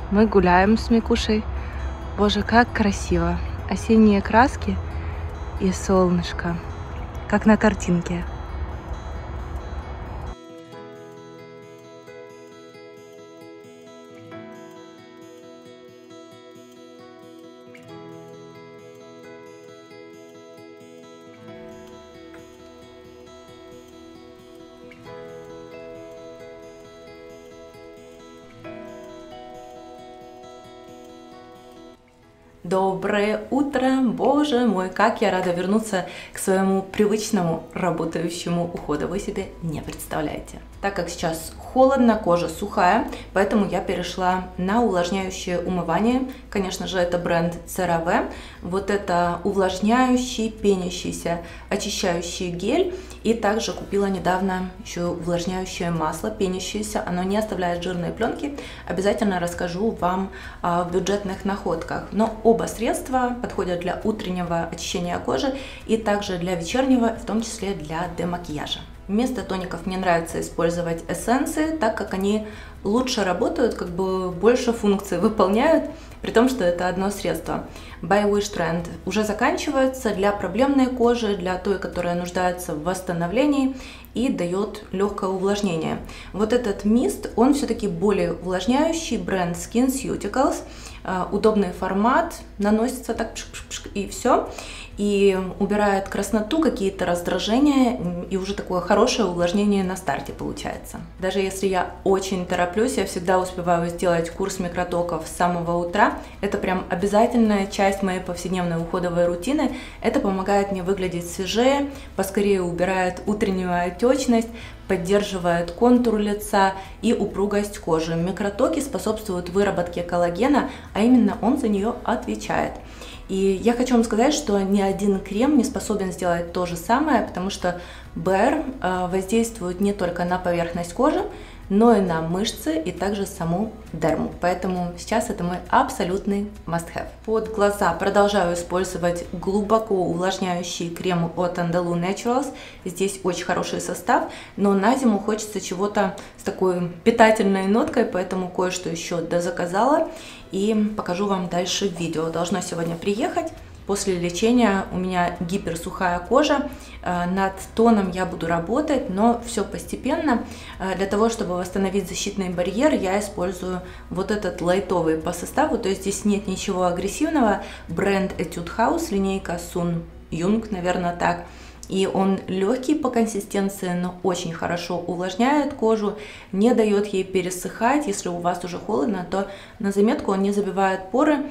Мы гуляем с Микушей. Боже, как красиво. Осенние краски и солнышко, как на картинке. Доброе утро! Боже мой, как я рада вернуться к своему привычному работающему уходу. Вы себе не представляете. Так как сейчас холодно, кожа сухая, поэтому я перешла на увлажняющее умывание. Конечно же, это бренд CeraVe. Вот это увлажняющий, пенящийся, очищающий гель. И также купила недавно еще увлажняющее масло, пенящееся. Оно не оставляет жирные пленки. Обязательно расскажу вам в бюджетных находках. Но оба средства подходят для утреннего очищения кожи и также для вечернего, в том числе для демакияжа. Вместо тоников мне нравится использовать эссенции, так как они лучше работают, как бы больше функций выполняют, при том, что это одно средство. By Wish Trend уже заканчивается для проблемной кожи, для той, которая нуждается в восстановлении и дает легкое увлажнение. Вот этот мист, он все-таки более увлажняющий, бренд SkinCeuticals. Удобный формат, наносится так и все, и убирает красноту, какие-то раздражения, и уже такое хорошее увлажнение на старте получается. Даже если я очень тороплюсь, я всегда успеваю сделать курс микротоков с самого утра. Это прям обязательная часть моей повседневной уходовой рутины. Это помогает мне выглядеть свежее, поскорее убирает утреннюю отечность, поддерживает контур лица и упругость кожи. Микротоки способствуют выработке коллагена, а именно он за нее отвечает. И я хочу вам сказать, что ни один крем не способен сделать то же самое, потому что Bare воздействует не только на поверхность кожи, но и на мышцы и также саму дерму. Поэтому сейчас это мой абсолютный must-have. Под глаза продолжаю использовать глубоко увлажняющий крем от Andalou Naturals. Здесь очень хороший состав, но на зиму хочется чего-то с такой питательной ноткой, поэтому кое-что еще дозаказала и покажу вам дальше в видео. Должно сегодня приехать. После лечения у меня гиперсухая кожа, над тоном я буду работать, но все постепенно. Для того, чтобы восстановить защитный барьер, я использую вот этот лайтовый по составу, то есть здесь нет ничего агрессивного. Бренд Etude House, линейка Sun Yung, наверное, так. И он легкий по консистенции, но очень хорошо увлажняет кожу, не дает ей пересыхать. Если у вас уже холодно, то на заметку он не забивает поры,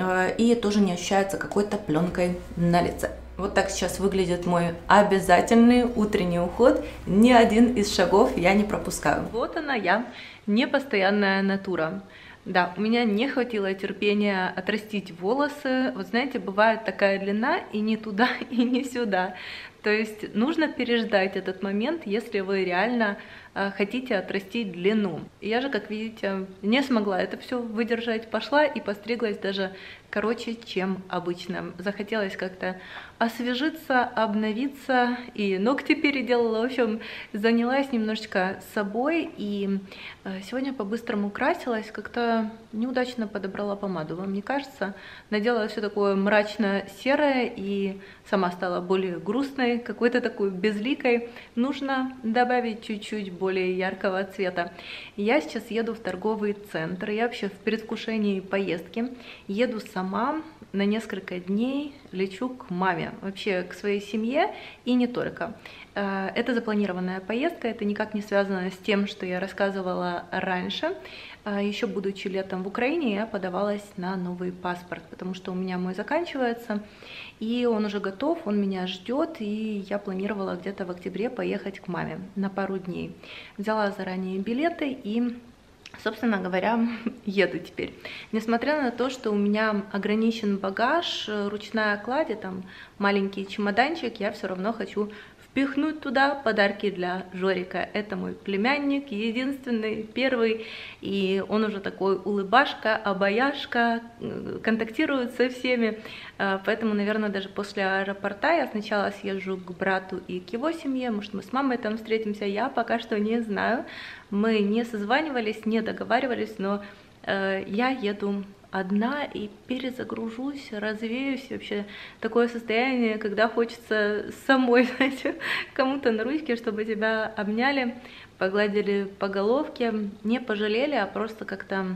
и тоже не ощущается какой-то пленкой на лице. Вот так сейчас выглядит мой обязательный утренний уход. Ни один из шагов я не пропускаю. Вот она я, непостоянная натура. Да, у меня не хватило терпения отрастить волосы. Вот знаете, бывает такая длина и не туда, и не сюда. То есть нужно переждать этот момент, если вы реально хотите отрастить длину. Я же, как видите, не смогла это все выдержать, пошла и постриглась даже короче, чем обычно. Захотелось как-то освежиться, обновиться, и ногти переделала. В общем, занялась немножечко собой, и сегодня по-быстрому красилась, как-то неудачно подобрала помаду, вам не кажется? Надела все такое мрачно-серое, и сама стала более грустной, какой-то такой безликой. Нужно добавить чуть-чуть более яркого цвета. Я сейчас еду в торговый центр, я вообще в предвкушении поездки. Еду сама на несколько дней, лечу к маме, вообще к своей семье и не только. Это запланированная поездка, это никак не связано с тем, что я рассказывала раньше. Еще будучи летом в Украине, я подавалась на новый паспорт, потому что у меня мой заканчивается, и он уже готов, он меня ждет, и я планировала где-то в октябре поехать к маме на пару дней. Взяла заранее билеты и, собственно говоря, еду теперь. Несмотря на то, что у меня ограничен багаж, ручная кладь, там маленький чемоданчик, я все равно хочу впихнуть туда подарки для Жорика. Это мой племянник, единственный, первый, и он уже такой улыбашка, обаяшка, контактирует со всеми, поэтому, наверное, даже после аэропорта я сначала съезжу к брату и к его семье, может, мы с мамой там встретимся, я пока что не знаю, мы не созванивались, не договаривались, но я еду одна и перезагружусь, развеюсь. Вообще такое состояние, когда хочется самой, знаете, кому-то на ручке, чтобы тебя обняли, погладили по головке, не пожалели, а просто как-то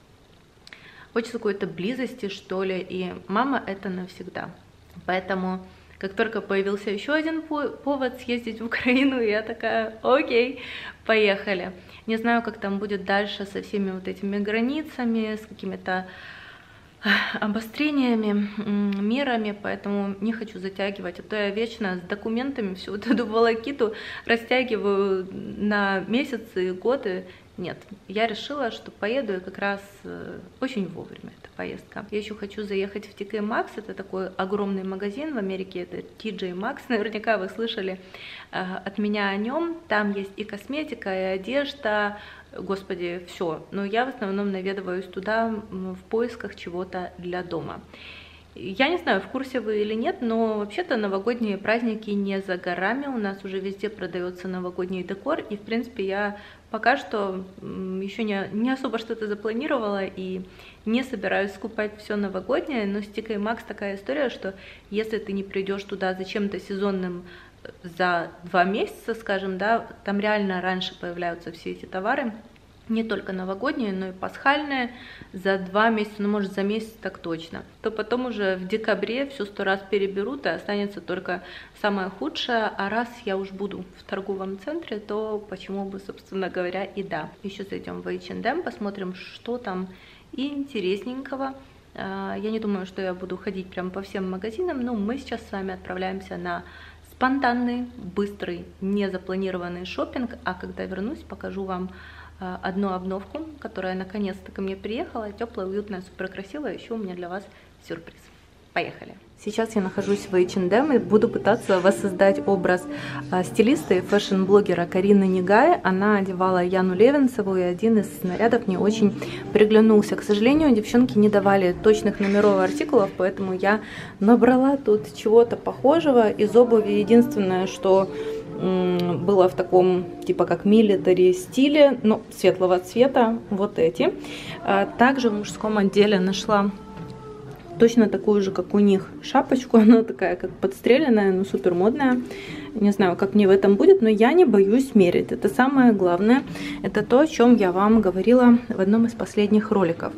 хочется какой-то близости, что ли, и мама — это навсегда. Поэтому, как только появился еще один повод съездить в Украину, я такая: окей, поехали. Не знаю, как там будет дальше со всеми вот этими границами, с какими-то обострениями, мерами, поэтому не хочу затягивать, а то я вечно с документами всю вот эту волокиту растягиваю на месяцы и годы. Нет, я решила, что поеду я как раз очень вовремя, эта поездка. Я еще хочу заехать в TK Maxx, это такой огромный магазин в Америке, это TJ Maxx, наверняка вы слышали от меня о нем. Там есть и косметика, и одежда, господи, все. Но я в основном наведываюсь туда в поисках чего-то для дома. Я не знаю, в курсе вы или нет, но вообще-то новогодние праздники не за горами. У нас уже везде продается новогодний декор. И, в принципе, я пока что еще не особо что-то запланировала и не собираюсь скупать все новогоднее. Но с TK Maxx такая история, что если ты не придешь туда за чем-то сезонным за 2 месяца, скажем, да, там реально раньше появляются все эти товары. Не только новогодние, но и пасхальные за 2 месяца, ну может за месяц так точно, то потом уже в декабре все 100 раз переберут, и останется только самое худшее. А раз я уж буду в торговом центре, то почему бы, собственно говоря, и да. Еще зайдем в H&M, посмотрим, что там интересненького. Я не думаю, что я буду ходить прям по всем магазинам, но мы сейчас с вами отправляемся на спонтанный, быстрый, незапланированный шопинг, а когда вернусь, покажу вам одну обновку, которая наконец-то ко мне приехала, теплая, уютная, супер красивая. Еще у меня для вас сюрприз. Поехали! Сейчас я нахожусь в H&M и буду пытаться воссоздать образ стилиста и фэшн-блогера Карины Нигай. Она одевала Яну Левинцеву, и один из снарядов мне очень приглянулся. К сожалению, девчонки не давали точных номеров артикулов, поэтому я набрала тут чего-то похожего из обуви. Единственное, что было в таком типа как милитари стиле, но светлого цвета, вот эти. Также в мужском отделе нашла точно такую же, как у них, шапочку. Она такая как подстреленная, но супер модная. Не знаю, как мне в этом будет, но я не боюсь мерить. Это самое главное. Это то, о чем я вам говорила в одном из последних роликов.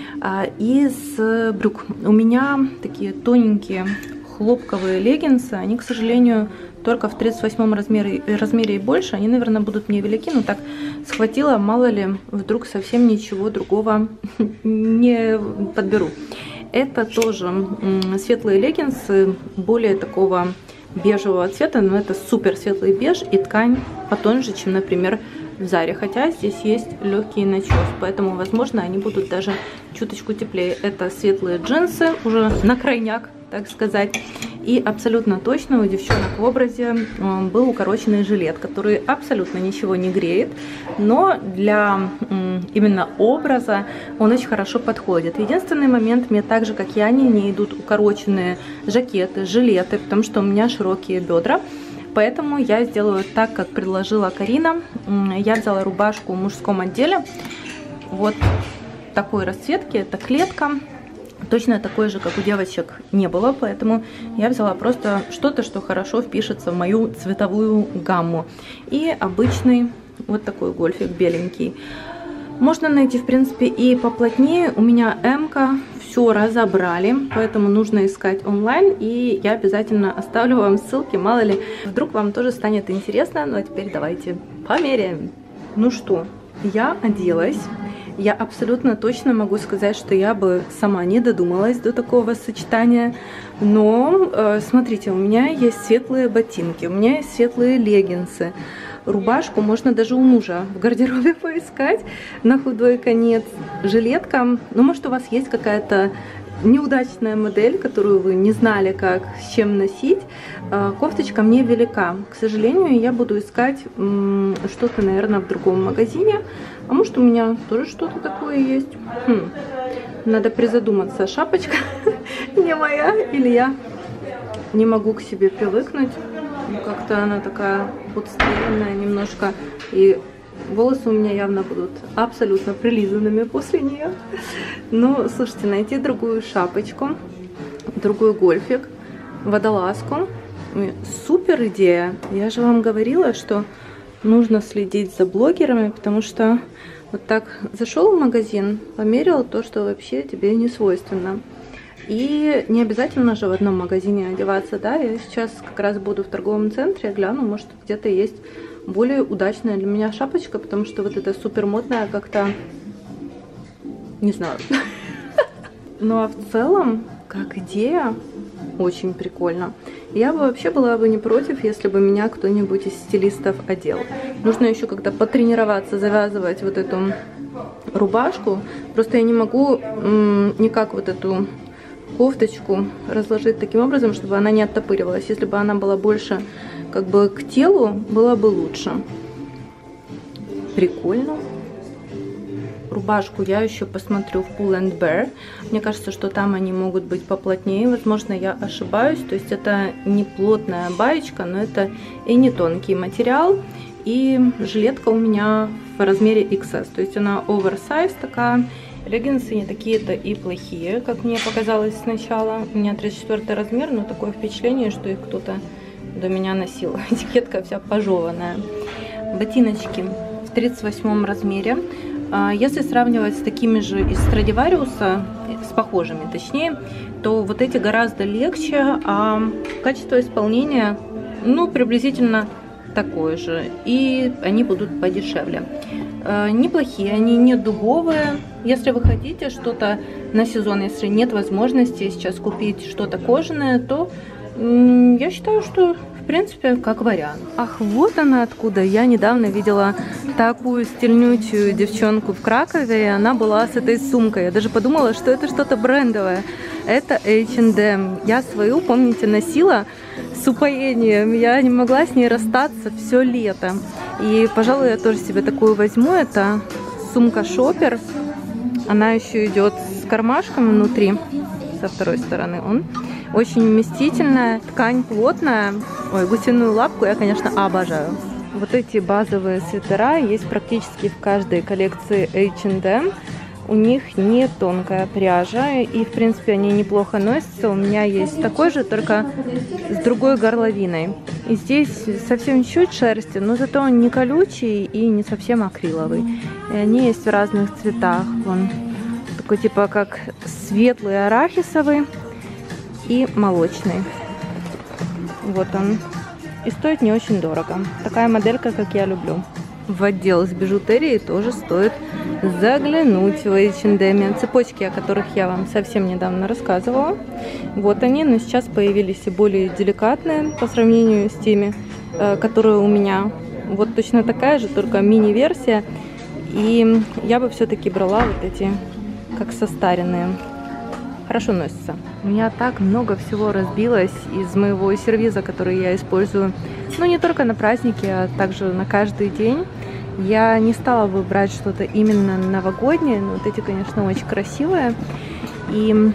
Из брюк. У меня такие тоненькие хлопковые леггинсы. Они, к сожалению, только в 38 размере и больше. Они, наверное, будут мне велики, но так схватила, мало ли, вдруг совсем ничего другого не подберу. Это тоже светлые леггинсы, более такого бежевого цвета, но это супер светлый беж, и ткань потоньше, чем, например, в Заре. Хотя здесь есть легкий начес, поэтому, возможно, они будут даже чуточку теплее. Это светлые джинсы, уже на крайняк, так сказать. И абсолютно точно у девчонок в образе был укороченный жилет, который абсолютно ничего не греет, но для именно образа он очень хорошо подходит. Единственный момент, мне так же, как и Яне, не идут укороченные жакеты, жилеты, потому что у меня широкие бедра. Поэтому я сделаю так, как предложила Карина. Я взяла рубашку в мужском отделе. Вот такой расцветки, это клетка. Точно такой же, как у девочек, не было, поэтому я взяла просто что-то, что хорошо впишется в мою цветовую гамму. И обычный вот такой гольфик беленький. Можно найти, в принципе, и поплотнее. У меня М-ка, все разобрали, поэтому нужно искать онлайн. И я обязательно оставлю вам ссылки, мало ли, вдруг вам тоже станет интересно. Ну а теперь давайте померяем. Ну что, я оделась. Я абсолютно точно могу сказать, что я бы сама не додумалась до такого сочетания. Но, смотрите, у меня есть светлые ботинки, у меня есть светлые леггинсы. Рубашку можно даже у мужа в гардеробе поискать на худой конец. Жилетка, ну, может, у вас есть какая-то неудачная модель, которую вы не знали, как, с чем носить. Кофточка мне велика. К сожалению, я буду искать что-то, наверное, в другом магазине. А может, у меня тоже что-то такое есть. Надо призадуматься. Шапочка не моя, или я не могу к себе привыкнуть. Как-то она такая подстреленная немножко. И Волосы у меня явно будут абсолютно прилизанными после нее. Но, слушайте, найти другую шапочку, другой гольфик, водолазку. Супер идея. Я же вам говорила, что нужно следить за блогерами, потому что вот так зашел в магазин, померил то, что вообще тебе не свойственно. И не обязательно же в одном магазине одеваться, да? Я сейчас как раз буду в торговом центре, гляну, может где-то есть более удачная для меня шапочка, потому что вот эта супер модная как-то, не знаю. Ну а в целом, как идея, очень прикольно. Я бы вообще была бы не против, если бы меня кто-нибудь из стилистов одел. Нужно еще когда потренироваться, завязывать вот эту рубашку. Просто я не могу никак вот эту кофточку разложить таким образом, чтобы она не оттопыривалась. Если бы она была больше как бы к телу, было бы лучше. Прикольно. Рубашку я еще посмотрю в Pull & Bear. Мне кажется, что там они могут быть поплотнее. Возможно, я ошибаюсь. То есть это не плотная баечка, но это и не тонкий материал. И жилетка у меня в размере XS. То есть она оверсайз такая. Леггинсы не такие-то и плохие, как мне показалось сначала. У меня 34 размер, но такое впечатление, что их кто-то до меня носил. Этикетка вся пожеванная. Ботиночки в 38 размере. Если сравнивать с такими же из Страдивариуса, с похожими точнее, то вот эти гораздо легче, а качество исполнения, ну, приблизительно такое же. И они будут подешевле. Неплохие, они не дубовые. Если вы хотите что-то на сезон, если нет возможности сейчас купить что-то кожаное, то я считаю, что в принципе как вариант. Ах, вот она откуда. Я недавно видела такую стильнючую девчонку в Кракове, и она была с этой сумкой. Я даже подумала, что это что-то брендовое. Это H&M. Я свою, помните, носила с упоением. Я не могла с ней расстаться все лето. И, пожалуй, я тоже себе такую возьму. Это сумка Шопер. Она еще идет с кармашком внутри, со второй стороны. Он очень вместительная, ткань плотная. Ой, гусиную лапку я, конечно, обожаю. Вот эти базовые свитера есть практически в каждой коллекции H&M. У них не тонкая пряжа, и, в принципе, они неплохо носятся. У меня есть такой же, только с другой горловиной. И здесь совсем чуть шерсти, но зато он не колючий и не совсем акриловый. И они есть в разных цветах. Вон такой типа как светлый арахисовый и молочный. Вот он. И стоит не очень дорого. Такая моделька, как я люблю. В отдел с бижутерией тоже стоит заглянуть в H&M. Цепочки, о которых я вам совсем недавно рассказывала. Вот они, но сейчас появились и более деликатные по сравнению с теми, которые у меня. Вот точно такая же, только мини-версия. И я бы все-таки брала вот эти, как состаренные. Хорошо носится. У меня так много всего разбилось из моего сервиза, который я использую, ну, не только на праздники, а также на каждый день. Я не стала выбрать что-то именно новогоднее, но вот эти, конечно, очень красивые. И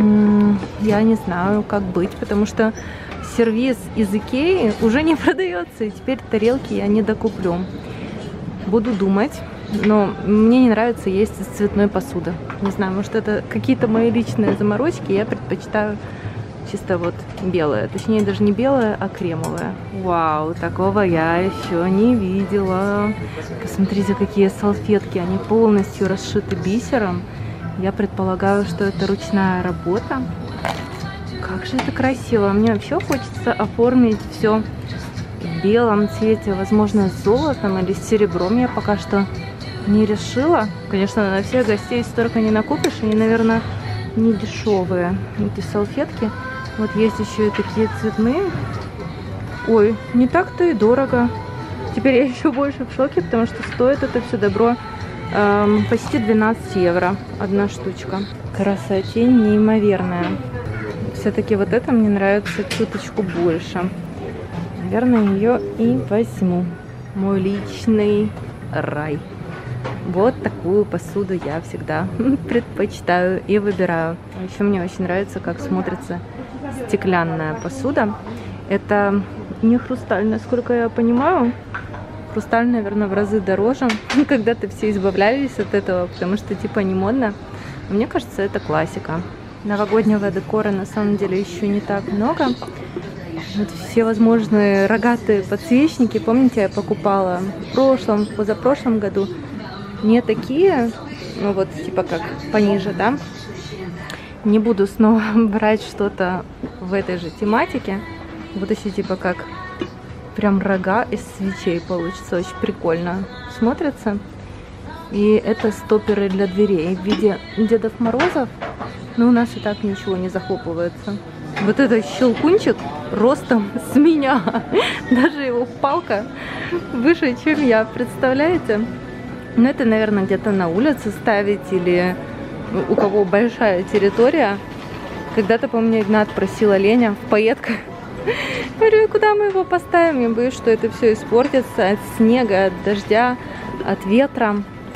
я не знаю, как быть, потому что сервиз из Икеи уже не продается, и теперь тарелки я не докуплю. Буду думать. Но мне не нравится есть из цветной посуды. Не знаю, может это какие-то мои личные заморочки. Я предпочитаю чисто вот белое. Точнее, даже не белое, а кремовое. Вау, такого я еще не видела. Посмотрите, какие салфетки. Они полностью расшиты бисером. Я предполагаю, что это ручная работа. Как же это красиво. Мне вообще хочется оформить все в белом цвете. Возможно, с золотом или с серебром. Я пока что не решила. Конечно, на всех гостей столько не накупишь. Они, наверное, не дешевые, эти салфетки. Вот есть еще и такие цветные. Ой, не так-то и дорого. Теперь я еще больше в шоке, потому что стоит это все добро почти 12 евро одна штучка. Красотень неимоверная. Все-таки вот это мне нравится чуточку больше. Наверное, ее и возьму. Мой личный рай. Вот такую посуду я всегда предпочитаю и выбираю. Еще мне очень нравится, как смотрится стеклянная посуда. Это не хрусталь, насколько я понимаю. Хрусталь, наверное, в разы дороже. Когда-то все избавлялись от этого, потому что типа не модно. Но мне кажется, это классика. Новогоднего декора на самом деле еще не так много. Вот все возможные рогатые подсвечники, помните, я покупала в прошлом, позапрошлом году. Не такие, ну вот типа как пониже, да. Не буду снова брать что-то в этой же тематике. Вот еще типа как прям рога из свечей получится, очень прикольно смотрится. И это стоперы для дверей в виде Дедов Морозов, но у нас и так ничего не захлопывается. Вот этот щелкунчик ростом с меня, даже его палка выше, чем я, представляете? Ну это, наверное, где-то на улице ставить или у кого большая территория. Когда-то, помню, Игнат просил оленя в пайетках. Говорю, куда мы его поставим? Я боюсь, что это все испортится от снега, от дождя, от ветра.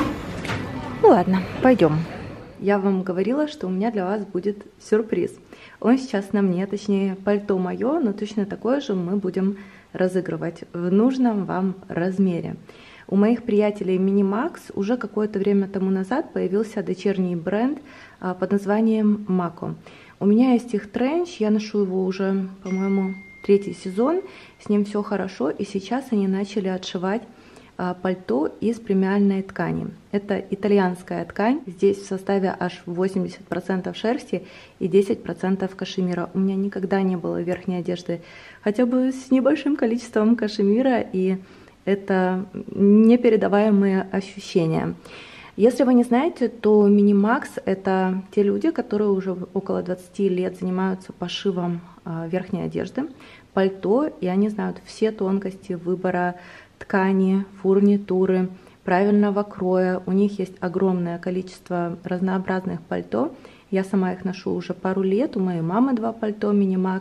Ну ладно, пойдем. Я вам говорила, что у меня для вас будет сюрприз. Он сейчас на мне, точнее пальто мое, но точно такое же мы будем разыгрывать в нужном вам размере. У моих приятелей Minimax уже какое-то время тому назад появился дочерний бренд под названием Mako. У меня есть их тренч, я ношу его уже, по-моему, 3-й сезон, с ним все хорошо, и сейчас они начали отшивать пальто из премиальной ткани. Это итальянская ткань, здесь в составе аж 80% шерсти и 10% кашемира. У меня никогда не было верхней одежды хотя бы с небольшим количеством кашемира, и это непередаваемые ощущения. Если вы не знаете, то Minimax это те люди, которые уже около 20 лет занимаются пошивом верхней одежды, пальто, и они знают все тонкости выбора ткани, фурнитуры, правильного кроя. У них есть огромное количество разнообразных пальто. Я сама их ношу уже пару лет. У моей мамы 2 пальто Minimax.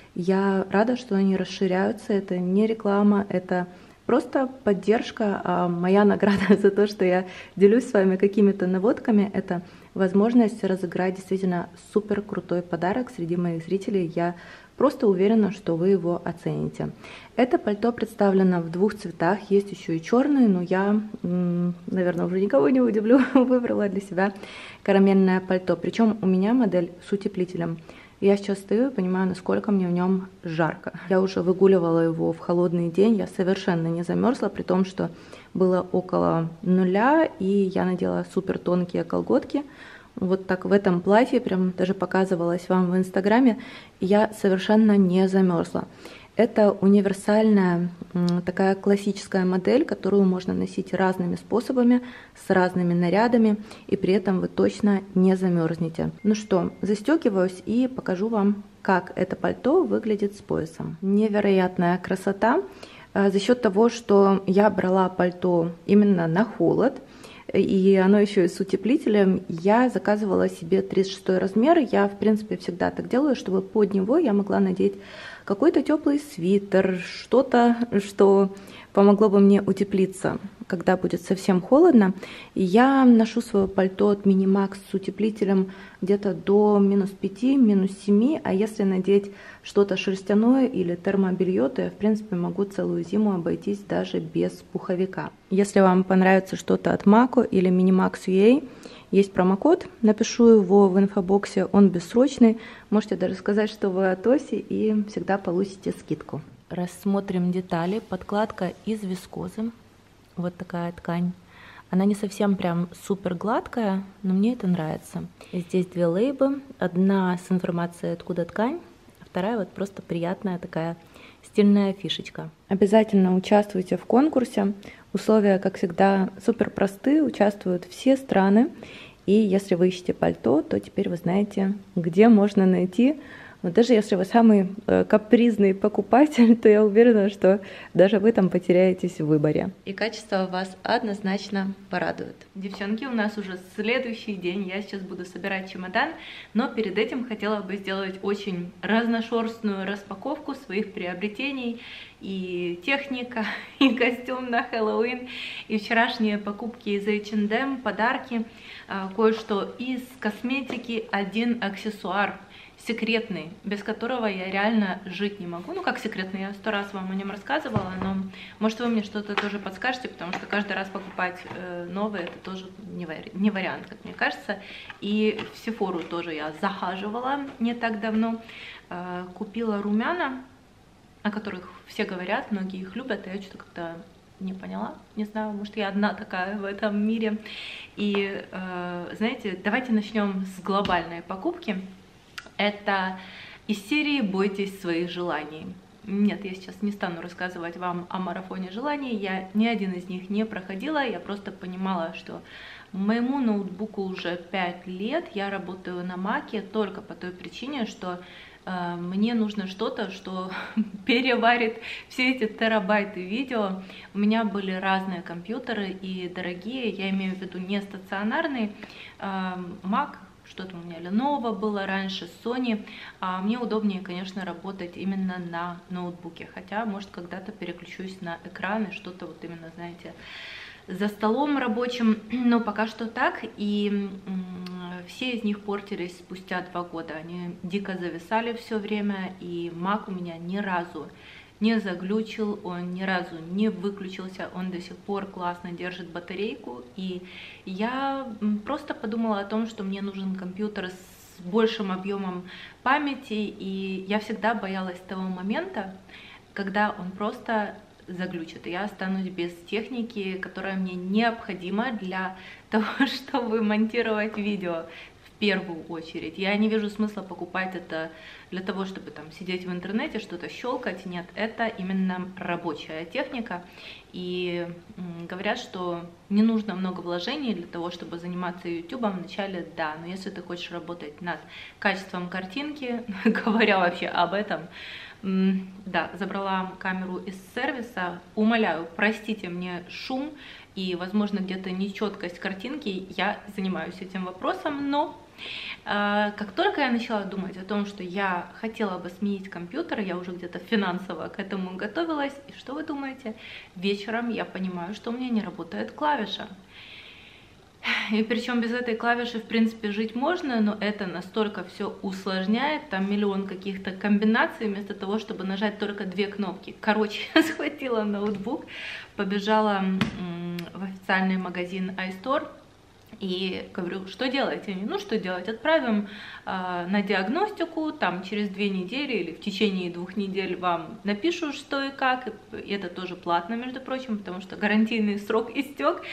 Я рада, что они расширяются. Это не реклама, это просто поддержка. А моя награда за то, что я делюсь с вами какими-то наводками, это возможность разыграть действительно супер крутой подарок среди моих зрителей. Я просто уверена, что вы его оцените. Это пальто представлено в 2 цветах, есть еще и черный, но я, наверное, уже никого не удивлю, выбрала для себя карамельное пальто. Причем у меня модель с утеплителем. Я сейчас стою и понимаю, насколько мне в нем жарко. Я уже выгуливала его в холодный день, я совершенно не замерзла, при том, что было около 0, и я надела супер тонкие колготки. Вот так в этом платье, прям даже показывалась вам в инстаграме, я совершенно не замерзла. Это универсальная такая классическая модель, которую можно носить разными способами, с разными нарядами, и при этом вы точно не замерзнете. Ну что, застегиваюсь и покажу вам, как это пальто выглядит с поясом. Невероятная красота за счет того, что я брала пальто именно на холод, и оно еще и с утеплителем. Я заказывала себе 36 размер. Я, в принципе, всегда так делаю, чтобы под него я могла надеть какой-то теплый свитер, что-то, что помогло бы мне утеплиться, когда будет совсем холодно. И я ношу свое пальто от Minimax с утеплителем где-то до -5, -7, а если надеть что-то шерстяное или термобелье, то я, в принципе, могу целую зиму обойтись даже без пуховика. Если вам понравится что-то от Mako или Minimax UA, есть промокод, напишу его в инфобоксе, он бессрочный. Можете даже сказать, что вы от Оси, и всегда получите скидку. Рассмотрим детали. Подкладка из вискозы. Вот такая ткань. Она не совсем прям супер гладкая, но мне это нравится. Здесь 2 лейбы. Одна с информацией, откуда ткань, а вторая вот просто приятная такая стильная фишечка. Обязательно участвуйте в конкурсе. Условия, как всегда, супер простые. Участвуют все страны. И если вы ищете пальто, то теперь вы знаете, где можно найти. Но даже если вы самый капризный покупатель, то я уверена, что даже вы там потеряетесь в выборе. И качество вас однозначно порадует. Девчонки, у нас уже следующий день. Я сейчас буду собирать чемодан, но перед этим хотела бы сделать очень разношерстную распаковку своих приобретений. И техника, и костюм на Хэллоуин, и вчерашние покупки из H&M, подарки, кое-что из косметики, 1 аксессуар. секретный, без которого я реально жить не могу. Ну, как секретный, я 100 раз вам о нем рассказывала, но может вы мне что-то тоже подскажете, потому что каждый раз покупать новые, это тоже не вариант, как мне кажется. И в Сефору тоже я захаживала не так давно, купила румяна, о которых все говорят, многие их любят, а я что-то как-то не поняла, не знаю, может я одна такая в этом мире. И знаете, давайте начнем с глобальной покупки. Это из серии «Бойтесь своих желаний». Нет, я сейчас не стану рассказывать вам о марафоне желаний, я ни один из них не проходила, я просто понимала, что моему ноутбуку уже 5 лет, я работаю на Маке только по той причине, что мне нужно что-то, что переварит все эти терабайты видео. У меня были разные компьютеры и дорогие, я имею в виду не стационарный Mac, что-то у меня Lenovo было раньше, Sony. Мне удобнее, конечно, работать именно на ноутбуке, хотя, может, когда-то переключусь на экраны, что-то вот именно, знаете, за столом рабочим, но пока что так. И все из них портились спустя 2 года, они дико зависали все время, и Mac у меня ни разу не заглючил, он ни разу не выключился, он до сих пор классно держит батарейку. И я просто подумала о том, что мне нужен компьютер с большим объемом памяти, и я всегда боялась того момента, когда он просто заглючит, и я останусь без техники, которая мне необходима для того, чтобы монтировать видео. В первую очередь. Я не вижу смысла покупать это для того, чтобы там сидеть в интернете, что-то щелкать. Нет, это именно рабочая техника. И говорят, что не нужно много вложений для того, чтобы заниматься YouTube. Вначале да, но если ты хочешь работать над качеством картинки, говоря вообще об этом, да, забрала камеру из сервиса. Умоляю, простите мне шум и, возможно, где-то нечеткость картинки. Я занимаюсь этим вопросом, но как только я начала думать о том, что я хотела бы сменить компьютер, я уже где-то финансово к этому готовилась. И что вы думаете? Вечером я понимаю, что у меня не работает клавиша. И причем без этой клавиши, в принципе, жить можно, но это настолько все усложняет, там миллион каких-то комбинаций, вместо того, чтобы нажать только 2 кнопки. Короче, я схватила ноутбук, побежала в официальный магазин iStore, и говорю, что делать? Они, ну что делать, отправим на диагностику, там через 2 недели или в течение 2 недель вам напишут, что и как. И это тоже платно, между прочим, потому что гарантийный срок истек.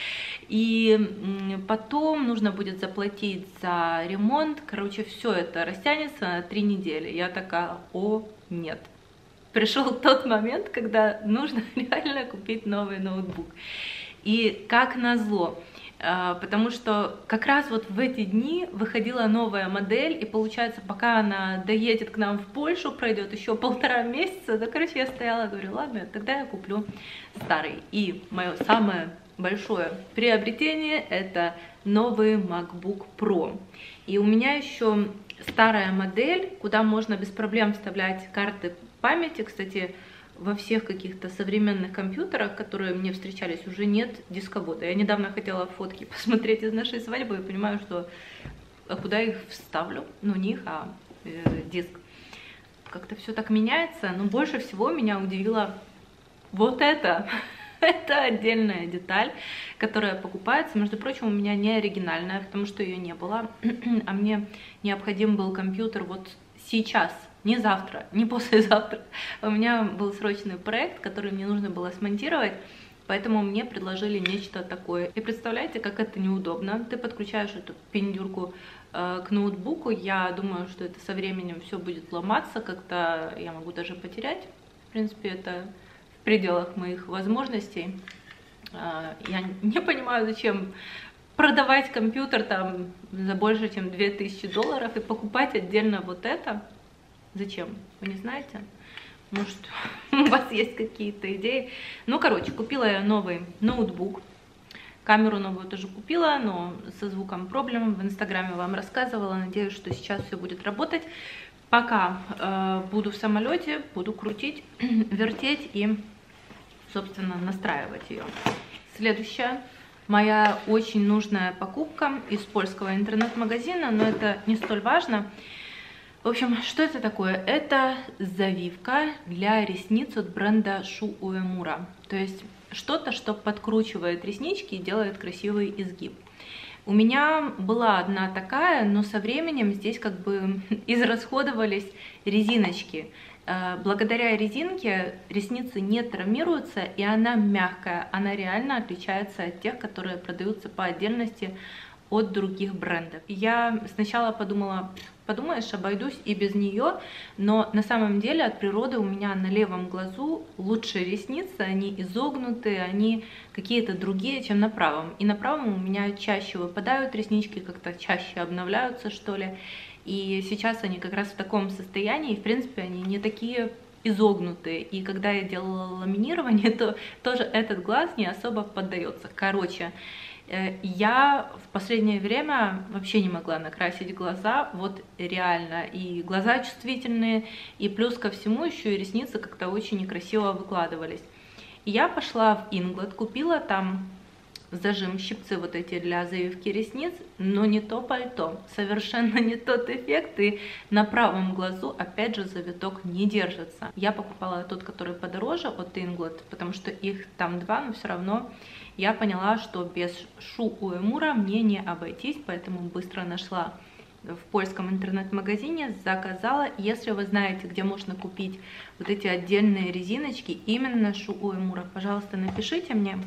И потом нужно будет заплатить за ремонт. Короче, все это растянется на 3 недели. Я такая, о, нет. Пришел тот момент, когда нужно реально купить новый ноутбук. И как назло, потому что как раз вот в эти дни выходила новая модель, и получается, пока она доедет к нам в Польшу, пройдет еще 1,5 месяца, да, короче, я стояла, говорю, ладно, тогда я куплю старый. И мое самое большое приобретение — это новый MacBook Pro. И у меня еще старая модель, куда можно без проблем вставлять карты памяти. Кстати, во всех каких-то современных компьютерах, которые мне встречались, уже нет дисковода. Я недавно хотела фотки посмотреть из нашей свадьбы и понимаю, что куда их вставлю? Ну, не их, а диск. Как-то все так меняется. Но больше всего меня удивило вот это. Это отдельная деталь, которая покупается. Между прочим, у меня не оригинальная, потому что ее не было. А мне необходим был компьютер вот сейчас. Не завтра, не послезавтра. У меня был срочный проект, который мне нужно было смонтировать, поэтому мне предложили нечто такое. И представляете, как это неудобно. Ты подключаешь эту пиндюрку к ноутбуку. Я думаю, что это со временем все будет ломаться, как-то я могу даже потерять. В принципе, это в пределах моих возможностей. Я не понимаю, зачем продавать компьютер там за больше, чем $2000 и покупать отдельно вот это. Зачем? Вы не знаете? Может, у вас есть какие-то идеи? Ну, короче, купила я новый ноутбук. Камеру новую тоже купила, но со звуком проблем. В Инстаграме вам рассказывала. Надеюсь, что сейчас все будет работать. Пока буду в самолете, буду крутить, вертеть и, собственно, настраивать ее. Следующая моя очень нужная покупка из польского интернет-магазина, но это не столь важно. В общем, что это такое? Это завивка для ресниц от бренда Shu Uemura. То есть что-то, что подкручивает реснички и делает красивый изгиб. У меня была одна такая, но со временем здесь как бы израсходовались резиночки. Благодаря резинке ресницы не травмируются, и она мягкая. Она реально отличается от тех, которые продаются по отдельности от других брендов. Я сначала подумала, подумаешь, обойдусь и без нее, но на самом деле от природы у меня на левом глазу лучше ресницы, они изогнутые, они какие-то другие, чем на правом. И на правом у меня чаще выпадают реснички, как-то чаще обновляются, что ли. И сейчас они как раз в таком состоянии, и в принципе они не такие изогнутые. И когда я делала ламинирование, то тоже этот глаз не особо поддается. Короче, я в последнее время вообще не могла накрасить глаза, вот реально, и глаза чувствительные, и плюс ко всему еще и ресницы как-то очень некрасиво выкладывались. И я пошла в Inglot, купила там зажим, щипцы вот эти для завивки ресниц, но не то пальто, совершенно не тот эффект, и на правом глазу опять же завиток не держится. Я покупала тот, который подороже от Inglot, потому что их там два, но все равно я поняла, что без Shu Uemura мне не обойтись, поэтому быстро нашла в польском интернет-магазине, заказала. Если вы знаете, где можно купить вот эти отдельные резиночки, именно Shu Uemura, пожалуйста, напишите мне.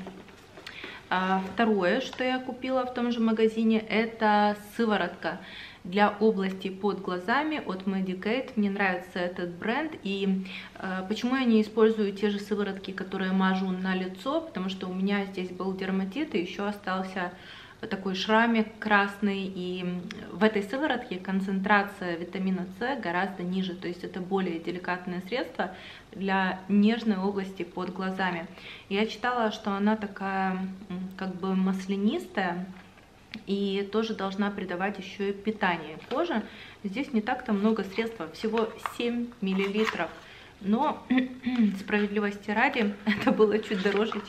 Второе, что я купила в том же магазине, это сыворотка для области под глазами от Medik8. Мне нравится этот бренд, и почему я не использую те же сыворотки, которые мажу на лицо, потому что у меня здесь был дерматит, и еще остался такой шрамик красный, и в этой сыворотке концентрация витамина С гораздо ниже, то есть это более деликатное средство для нежной области под глазами. Я читала, что она такая как бы маслянистая, и тоже должна придавать еще и питание коже. Здесь не так-то много средств, всего 7 мл. Но справедливости ради, это было чуть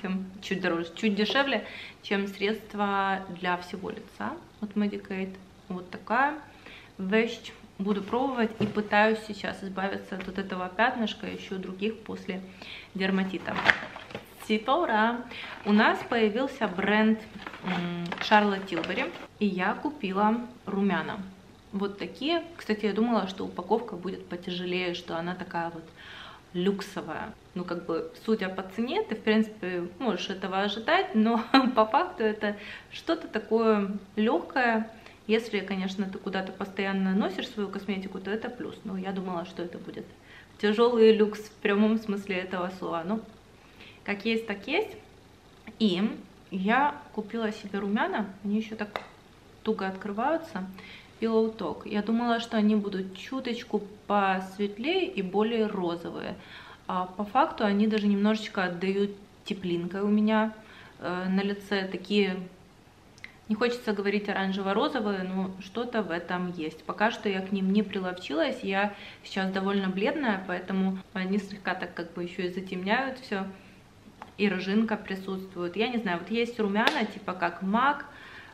дешевле, чем средства для всего лица от Medik8. Вот такая вещь. Буду пробовать и пытаюсь сейчас избавиться от этого пятнышка, еще других после дерматита. Типа ура! У нас появился бренд Charlotte Tilbury, и я купила румяна. Вот такие. Кстати, я думала, что упаковка будет потяжелее, что она такая вот люксовая. Ну, как бы, судя по цене, ты, в принципе, можешь этого ожидать, но по факту это что-то такое легкое. Если, конечно, ты куда-то постоянно носишь свою косметику, то это плюс. Но я думала, что это будет тяжелый люкс в прямом смысле этого слова. Ну, как есть, так есть. И я купила себе румяна. Они еще так туго открываются. Pillow Talk. Я думала, что они будут чуточку посветлее и более розовые. А по факту они даже немножечко отдают теплинкой у меня на лице. Такие, не хочется говорить оранжево-розовые, но что-то в этом есть. Пока что я к ним не приловчилась. Я сейчас довольно бледная, поэтому они слегка так как бы еще и затемняют все. И рыжинка присутствует. Я не знаю, вот есть румяна типа как MAC,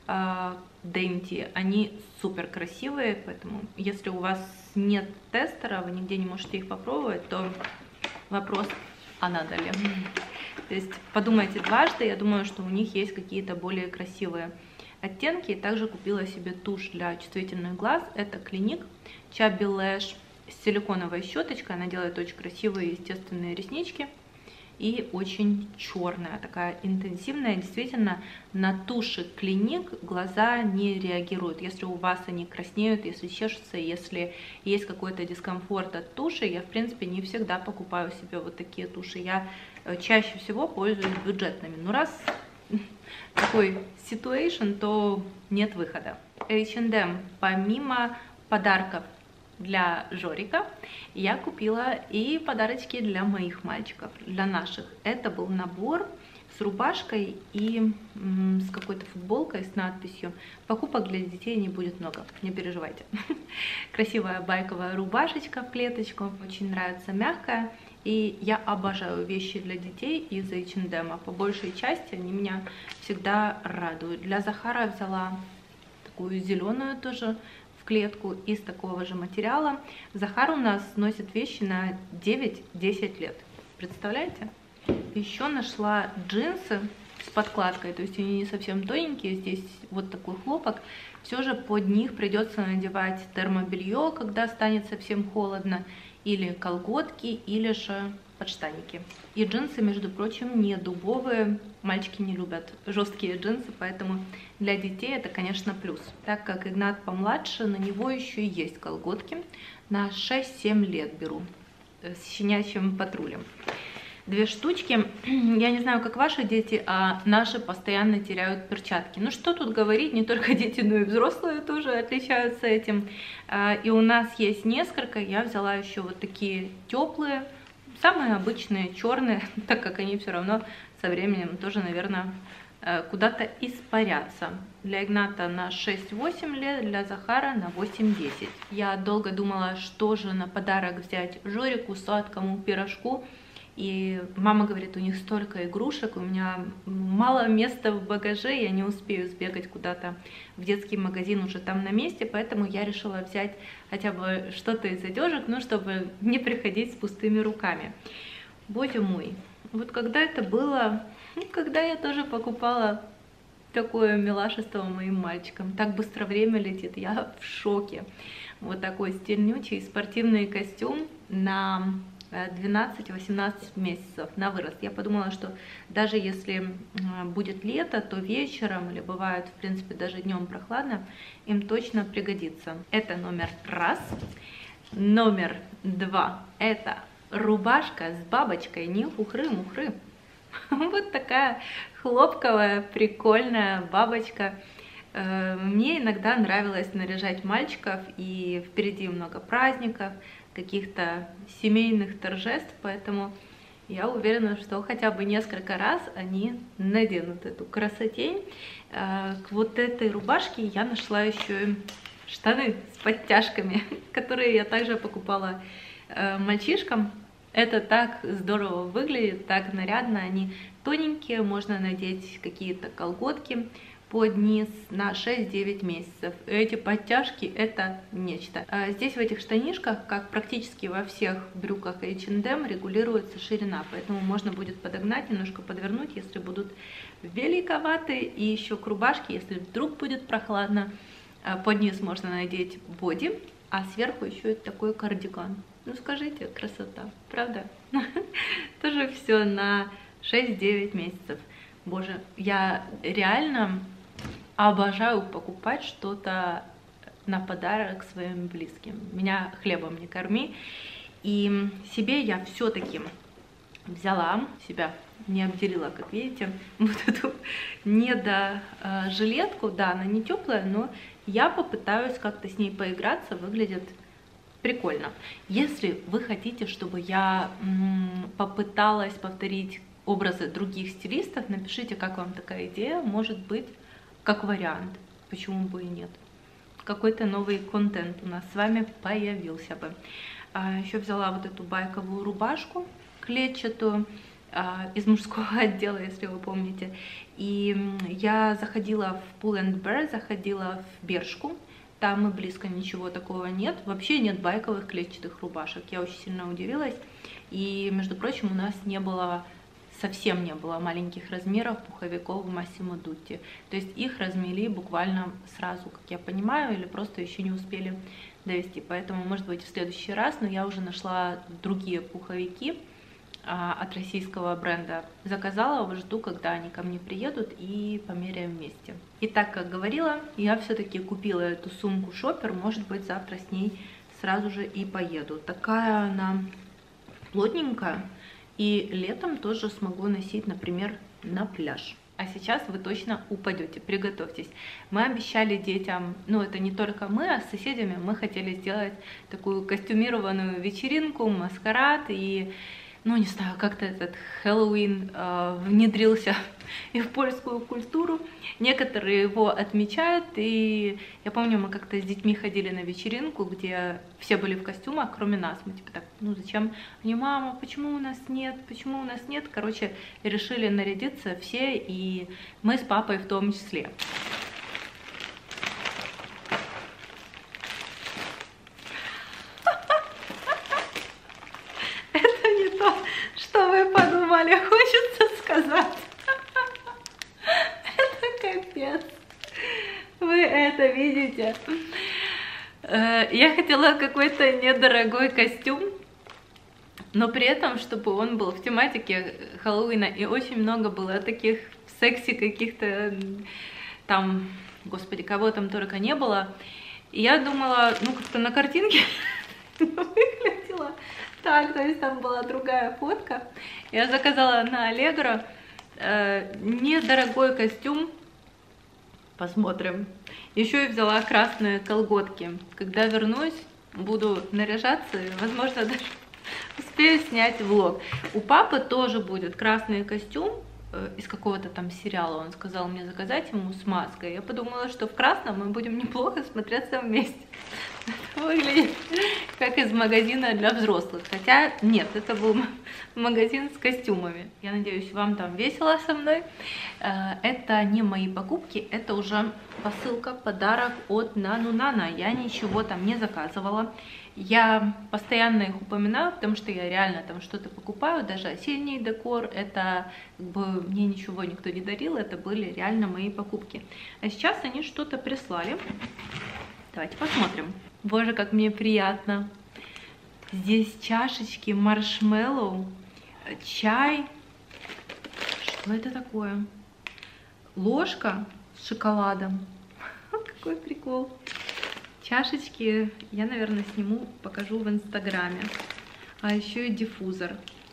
Dainty, они супер красивые, поэтому если у вас нет тестера, вы нигде не можете их попробовать, то вопрос, а надо ли? То есть подумайте дважды, я думаю, что у них есть какие-то более красивые оттенки. Также купила себе тушь для чувствительных глаз, это Clinique Chubby Lash с силиконовой щеточкой, она делает очень красивые естественные реснички. И очень черная, такая интенсивная. Действительно, на туши Clinique глаза не реагируют. Если у вас они краснеют, если чешутся, если есть какой-то дискомфорт от туши, я, в принципе, не всегда покупаю себе вот такие туши. Я чаще всего пользуюсь бюджетными. Но раз такой ситуэйшн, то нет выхода. H&M, помимо подарков для Жорика, я купила и подарочки для моих мальчиков, для наших. Это был набор с рубашкой и с какой-то футболкой с надписью «Покупок для детей не будет много, не переживайте». Красивая байковая рубашечка в клеточку, очень нравится, мягкая. И я обожаю вещи для детей из H&M. По большей части они меня всегда радуют. Для Захара взяла такую зеленую тоже, в клетку из такого же материала. Захар у нас носит вещи на 9-10 лет. Представляете? Еще нашла джинсы с подкладкой, то есть они не совсем тоненькие, здесь вот такой хлопок. Все же под них придется надевать термобелье, когда станет совсем холодно, или колготки, или же подштанники. И джинсы, между прочим, не дубовые, мальчики не любят жесткие джинсы, поэтому для детей это, конечно, плюс. Так как Игнат помладше, на него еще и есть колготки, на 6-7 лет беру, с щенячьим патрулем. 2 штучки. Я не знаю, как ваши дети, а наши постоянно теряют перчатки. Ну что тут говорить, не только дети, но и взрослые тоже отличаются этим. И у нас есть несколько. Я взяла еще вот такие теплые, самые обычные, черные, так как они все равно со временем тоже, наверное, куда-то испарятся. Для Игната на 6-8 лет, для Захара на 8-10. Я долго думала, что же на подарок взять Жорику, сладкому пирожку. И мама говорит, у них столько игрушек, у меня мало места в багаже, я не успею сбегать куда-то в детский магазин уже там на месте, поэтому я решила взять хотя бы что-то из одежек, ну, чтобы не приходить с пустыми руками. Боже мой, вот когда это было, когда я тоже покупала такое милашество моим мальчикам, так быстро время летит, я в шоке. Вот такой стильнючий спортивный костюм на 12-18 месяцев на вырост. Я подумала, что даже если будет лето, то вечером, или бывает, в принципе, даже днем прохладно, им точно пригодится. Это номер 1. Номер 2. Это рубашка с бабочкой, не хухры-мухры. Вот такая хлопковая, прикольная бабочка. Мне иногда нравилось наряжать мальчиков, и впереди много праздников, каких-то семейных торжеств, поэтому я уверена, что хотя бы несколько раз они наденут эту красотень. К вот этой рубашке я нашла еще и штаны с подтяжками, которые я также покупала мальчишкам. Это так здорово выглядит, так нарядно, они тоненькие, можно надеть какие-то колготки под низ на 6-9 месяцев. Эти подтяжки это нечто. Здесь в этих штанишках, как практически во всех брюках H&M, регулируется ширина, поэтому можно будет подогнать, немножко подвернуть, если будут великоваты. И еще к рубашке, если вдруг будет прохладно, под низ можно надеть боди, а сверху еще и такой кардиган. Ну скажите, красота, правда? Тоже все на 6-9 месяцев. Боже, я реально обожаю покупать что-то на подарок своим близким. Меня хлебом не корми. И себе я все-таки взяла, себя не обделила, как видите, вот эту недожилетку. Да, она не теплая, но я попытаюсь как-то с ней поиграться, выглядит прикольно. Если вы хотите, чтобы я попыталась повторить образы других стилистов, напишите, как вам такая идея, может быть, как вариант, почему бы и нет. Какой-то новый контент у нас с вами появился бы. Еще взяла вот эту байковую рубашку клетчатую из мужского отдела, если вы помните. И я заходила в Pull & Bear, заходила в Бершку. Там и близко ничего такого нет. Вообще нет байковых клетчатых рубашек. Я очень сильно удивилась. И, между прочим, у нас не было, совсем не было маленьких размеров пуховиков в Massimo Dutti. То есть их размели буквально сразу, как я понимаю, или просто еще не успели довести. Поэтому, может быть, в следующий раз, но я уже нашла другие пуховики от российского бренда. Заказала, жду, когда они ко мне приедут, и померяем вместе. И так, как говорила, я все-таки купила эту сумку шопер. Может быть, завтра с ней сразу же и поеду. Такая она плотненькая, и летом тоже смогу носить, например, на пляж. А сейчас вы точно упадете, приготовьтесь. Мы обещали детям, ну это не только мы, а с соседями мы хотели сделать такую костюмированную вечеринку, маскарад, и ну, не знаю, как-то этот Хэллоуин внедрился и в польскую культуру. Некоторые его отмечают, и я помню, мы как-то с детьми ходили на вечеринку, где все были в костюмах, кроме нас. Мы типа так, ну зачем? Они, мама, почему у нас нет? Почему у нас нет? Короче, решили нарядиться все, и мы с папой в том числе. Капец. Вы это видите? Я хотела какой-то недорогой костюм, но при этом, чтобы он был в тематике Хэллоуина, и очень много было таких секси каких-то там, господи, кого там только не было. И я думала, ну как-то на картинке выглядело так, то есть там была другая фотка. Я заказала на Allegro недорогой костюм. Посмотрим. Еще и взяла красные колготки. Когда вернусь, буду наряжаться и, возможно, даже успею снять влог. У папы тоже будет красный костюм из какого-то там сериала. Он сказал мне заказать ему с маской. Я подумала, что в красном мы будем неплохо смотреться вместе. Это выглядит как из магазина для взрослых. Хотя нет, это был магазин с костюмами. Я надеюсь, вам там весело со мной. Это не мои покупки, это уже посылка, подарок от Нанунана. Я ничего там не заказывала. Я постоянно их упоминаю, потому что я реально там что-то покупаю, даже осенний декор. Это как бы мне ничего никто не дарил, это были реально мои покупки. А сейчас они что-то прислали. Давайте посмотрим. Боже, как мне приятно. Здесь чашечки, маршмеллоу, чай. Что это такое? Ложка с шоколадом. Какой прикол. Чашечки я, наверное, сниму, покажу в Инстаграме. А еще и диффузор.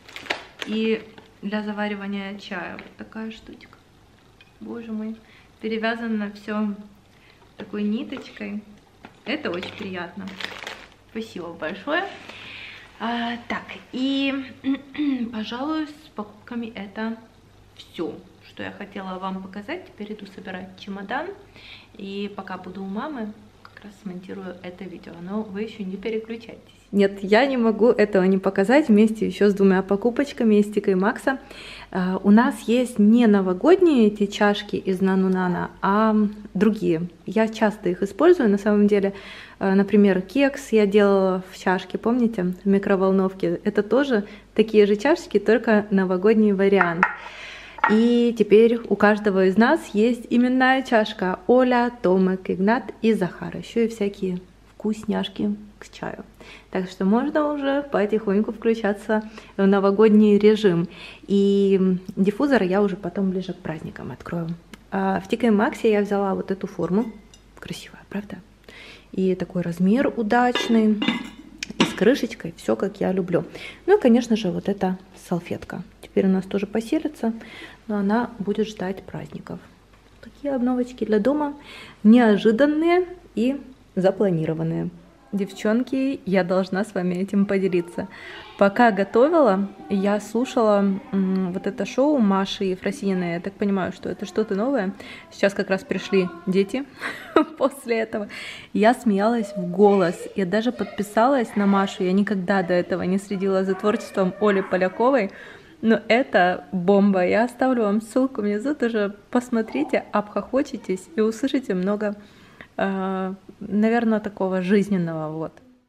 И для заваривания чая вот такая штучка. Боже мой. Перевязано все такой ниточкой. Это очень приятно. Спасибо большое. Так, и, пожалуй, с покупками это все, что я хотела вам показать. Теперь иду собирать чемодан. И пока буду у мамы, как раз смонтирую это видео. Но вы еще не переключайтесь. Нет, я не могу этого не показать вместе еще с двумя покупочками из TK Maxx. У нас есть не новогодние эти чашки из Нанунана, а другие. Я часто их использую, на самом деле. Например, кекс я делала в чашке, помните, в микроволновке. Это тоже такие же чашечки, только новогодний вариант. И теперь у каждого из нас есть именная чашка. Оля, Томик, Игнат и Захар. Еще и всякие вкусняшки к чаю. Так что можно уже потихоньку включаться в новогодний режим. И диффузор я уже потом ближе к праздникам открою. В TK Maxx я взяла вот эту форму. Красивая, правда? И такой размер удачный. И с крышечкой, все как я люблю. Ну и, конечно же, вот эта салфетка. Теперь у нас тоже поселится, но она будет ждать праздников. Такие обновочки для дома. Неожиданные и запланированные. Девчонки, я должна с вами этим поделиться. Пока готовила, я слушала вот это шоу Маши Ефросининой. Я так понимаю, что это что-то новое. Сейчас как раз пришли дети после этого. Я смеялась в голос. Я даже подписалась на Машу. Я никогда до этого не следила за творчеством Оли Поляковой. Но это бомба. Я оставлю вам ссылку внизу. Тоже посмотрите, обхохочетесь и услышите много, наверное, такого жизненного. Вот.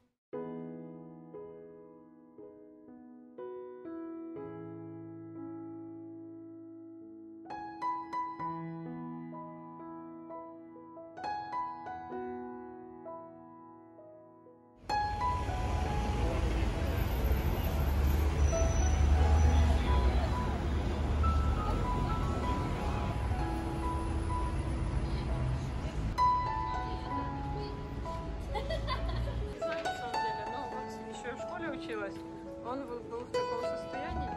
Он был в таком состоянии.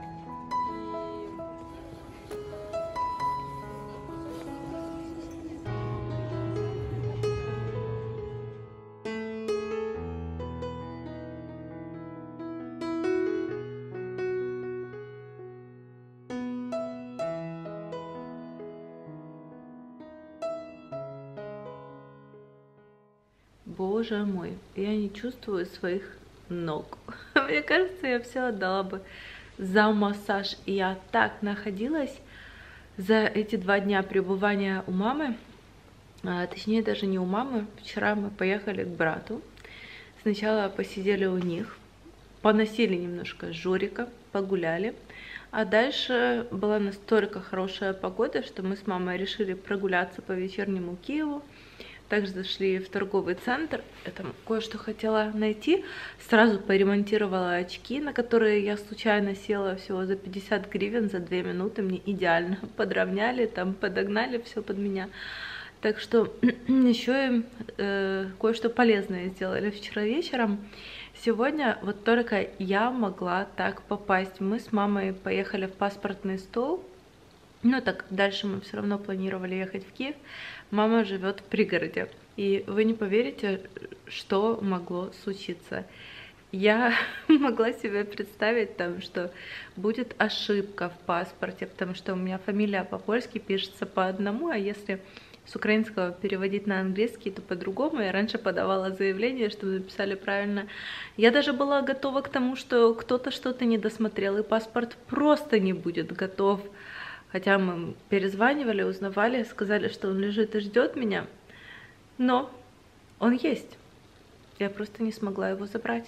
Боже мой, я не чувствую своих ног. Мне кажется, я все отдала бы за массаж. И я так находилась за эти 2 дня пребывания у мамы. Точнее, даже не у мамы. Вчера мы поехали к брату. Сначала посидели у них, поносили немножко Жорика, погуляли. А дальше была настолько хорошая погода, что мы с мамой решили прогуляться по вечернему Киеву. Также зашли в торговый центр. Я там кое-что хотела найти. Сразу поремонтировала очки, на которые я случайно села всего за 50 гривен за 2 минуты. Мне идеально подровняли, там подогнали все под меня. Так что еще и кое-что полезное сделали вчера вечером. Сегодня вот только я могла так попасть. Мы с мамой поехали в паспортный стол. Ну так, дальше мы все равно планировали ехать в Киев. Мама живет в пригороде. И вы не поверите, что могло случиться. Я могла себе представить, там, что будет ошибка в паспорте, потому что у меня фамилия по-польски пишется по одному, а если с украинского переводить на английский, то по-другому. Я раньше подавала заявление, чтобы написали правильно. Я даже была готова к тому, что кто-то что-то не досмотрел, и паспорт просто не будет готов. Хотя мы перезванивали, узнавали, сказали, что он лежит и ждет меня. Но он есть. Я просто не смогла его забрать.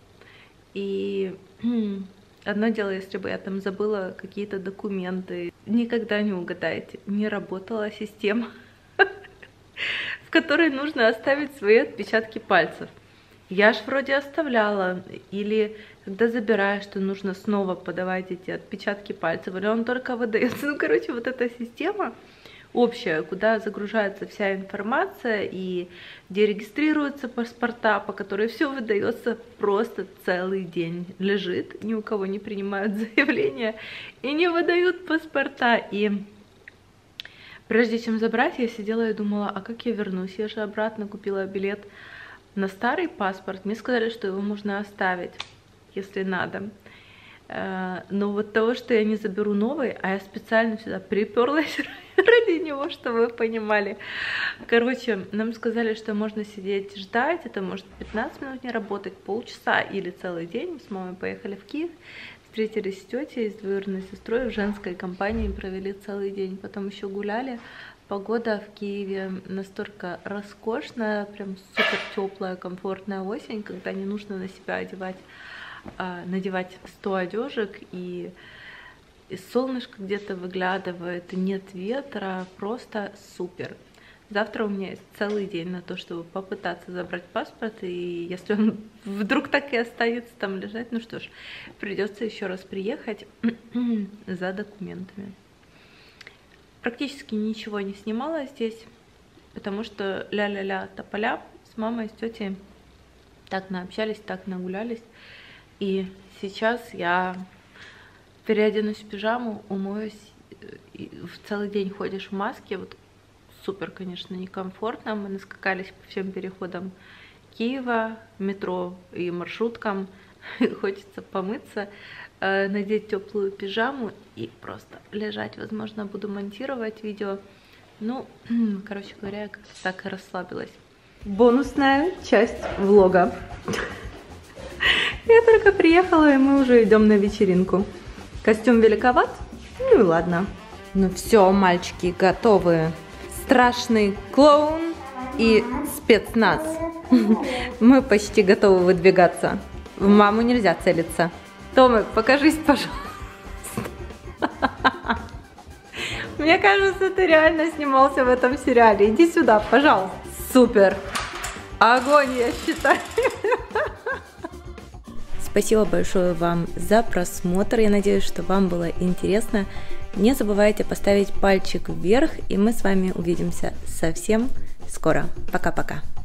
И одно дело, если бы я там забыла какие-то документы. Никогда не угадаете, не работала система, в которой нужно оставить свои отпечатки пальцев. Я ж вроде оставляла, или когда забираешь, то нужно снова подавать эти отпечатки пальцев, или он только выдается. Ну, короче, вот эта система общая, куда загружается вся информация и где регистрируются паспорта, по которой все выдается, просто целый день лежит, ни у кого не принимают заявления и не выдают паспорта. И прежде чем забрать, я сидела и думала, а как я вернусь? Я же обратно купила билет на старый паспорт. Мне сказали, что его можно оставить, если надо. Но вот того, что я не заберу новый, а я специально сюда приперлась ради него, чтобы вы понимали. Короче, нам сказали, что можно сидеть ждать, это может 15 минут не работать, полчаса или целый день. Мы с мамой поехали в Киев, встретились с тетей, с двоюродной сестрой в женской компании, провели целый день, потом еще гуляли. Погода в Киеве настолько роскошная, прям супер теплая, комфортная осень, когда не нужно на себя надевать 100 одежек, и солнышко где-то выглядывает, нет ветра, просто супер. Завтра у меня есть целый день на то, чтобы попытаться забрать паспорт, и если он вдруг так и останется там лежать, ну что ж, придется еще раз приехать за документами. Практически ничего не снимала здесь, потому что ля-ля-ля тополя, с мамой, с тетей так наобщались, так нагулялись. И сейчас я переоденусь в пижаму, умоюсь, и в целый день ходишь в маске. Вот супер, конечно, некомфортно. Мы наскакались по всем переходам Киева, метро и маршруткам. Хочется помыться, надеть теплую пижаму и просто лежать. Возможно, буду монтировать видео. Ну, короче говоря, я как-то так и расслабилась. Бонусная часть влога. Я только приехала, и мы уже идем на вечеринку. Костюм великоват? Ну и ладно. Ну все, мальчики, готовы. Страшный клоун и спецназ. Мы почти готовы выдвигаться. В маму нельзя целиться. Томик, покажись, пожалуйста. Мне кажется, ты реально снимался в этом сериале. Иди сюда, пожалуйста. Супер. Огонь, я считаю. Спасибо большое вам за просмотр. Я надеюсь, что вам было интересно. Не забывайте поставить пальчик вверх, и мы с вами увидимся совсем скоро. Пока-пока.